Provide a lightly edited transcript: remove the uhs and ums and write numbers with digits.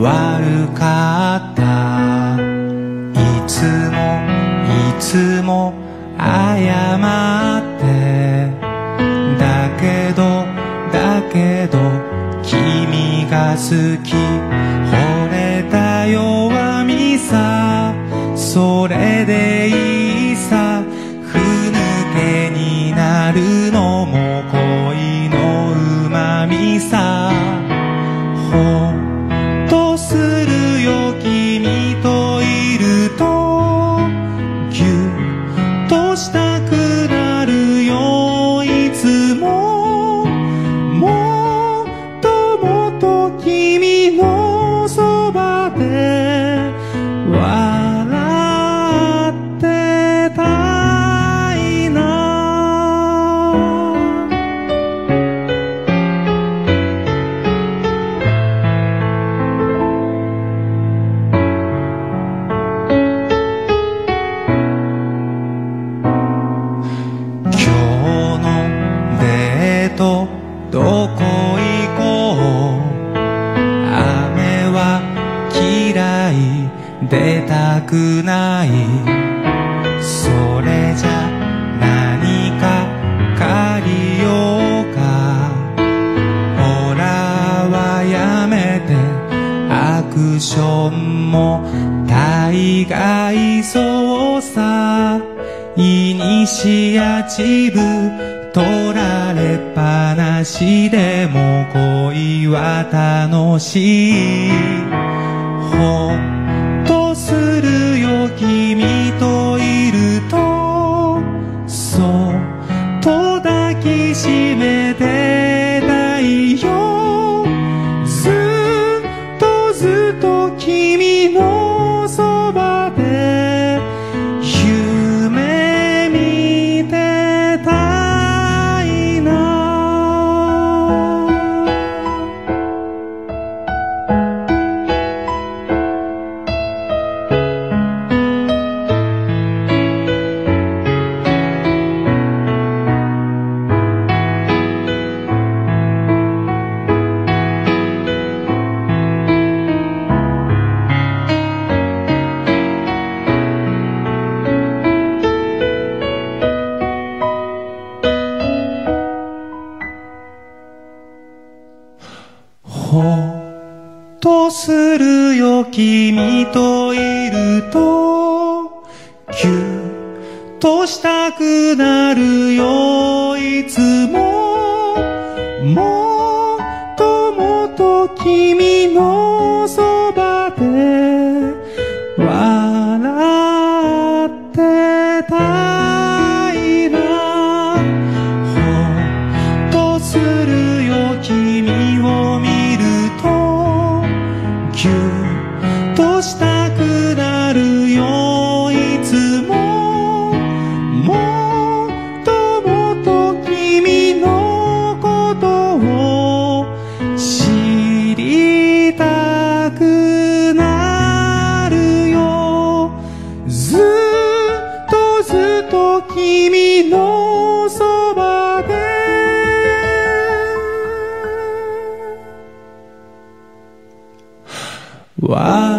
悪かった。いつも謝ってだけど君が好き惚れた弱みさそれでいいさふぬけになるのも恋のうまみさほっとするよ君といるとぎゅっとしたくなるよいつももっともっと君のそばで笑ってたいなどこ行こう雨は嫌い出たくないそれじゃ何か借りようかほらはやめてアクションも大概そうさイニシアチブ取られっぱなしでも恋は楽しいほっとするよ君といるとそっと抱きしめてたいよずっと君のそばで夢見てたほっとするよ君といるとぎゅっとしたくなるよいつももっともっと君のそばで笑ってたいなほっとするよ君を見ぎゅっとしたくなるよいつももっともっと君のことを知りたくなるよずっと君のそばでわ